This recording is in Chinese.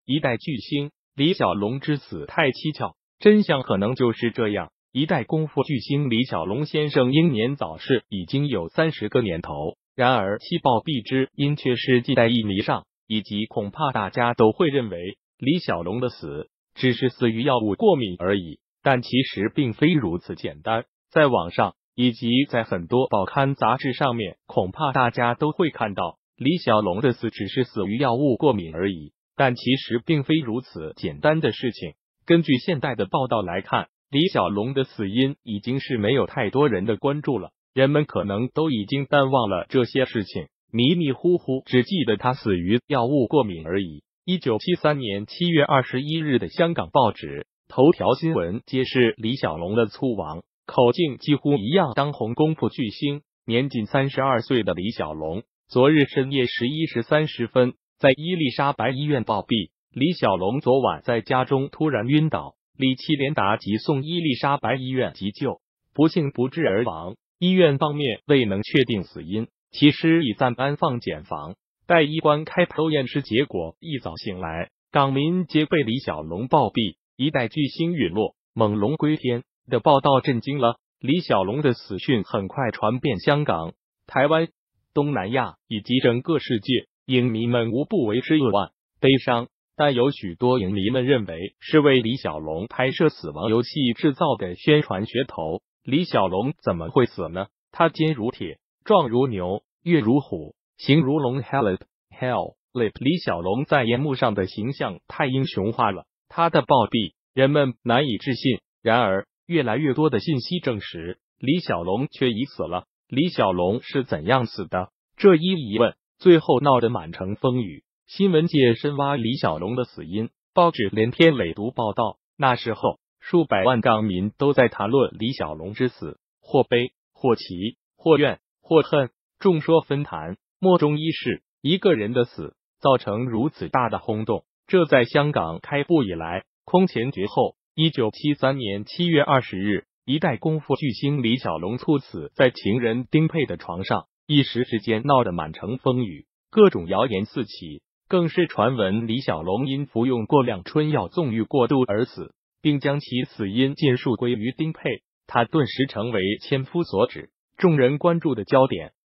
一代巨星李小龙之死太蹊跷，真相可能就是这样。一代功夫巨星李小龙先生英年早逝已经有30个年头，然而其暴毙之因却是系在一迷上，以及恐怕大家都会认为李小龙的死只是死于药物过敏而已，但其实并非如此简单。在网上以及在很多报刊杂志上面，恐怕大家都会看到李小龙的死只是死于药物过敏而已，但其实并非如此简单的事情。根据现代的报道来看，李小龙的死因已经是没有太多人的关注了，人们可能都已经淡忘了这些事情，迷迷糊糊只记得他死于药物过敏而已。1973年7月21日的香港报纸头条新闻揭示李小龙的猝亡，口径几乎一样当红功夫巨星，年仅32岁的李小龙，昨日深夜11时30分在伊丽莎白医院暴毙。李小龙昨晚在家中突然晕倒，李奇连达急送伊丽莎白医院急救，不幸不治而亡。医院方面未能确定死因，其尸已暂安放检房，待医官开剖验尸结果。一早醒来，港民皆被李小龙暴毙，一代巨星陨落，猛龙归天的报道震惊了。李小龙的死讯很快传遍香港、台湾、东南亚以及整个世界，影迷们无不为之扼腕、悲伤。但有许多影迷们认为是为李小龙拍摄死亡游戏制造的宣传噱头。李小龙怎么会死呢？他坚如铁，壮如牛，跃如虎，形如龙。Hell， 李小龙在荧幕上的形象太英雄化了，他的暴毙人们难以置信。然而越来越多的信息证实，李小龙却已死了。李小龙是怎样死的？这一疑问最后闹得满城风雨。新闻界深挖李小龙的死因，报纸连篇累牍报道。那时候，数百万港民都在谈论李小龙之死，或悲，或奇，或怨，或恨，众说纷纭。莫衷一是，一个人的死造成如此大的轰动，这在香港开埠以来空前绝后。1973年7月20日，一代功夫巨星李小龙猝死在情人丁佩的床上，一时之间闹得满城风雨，各种谣言四起。更是传闻李小龙因服用过量春药纵欲过度而死，并将其死因尽数归于丁佩，他顿时成为千夫所指，众人关注的焦点。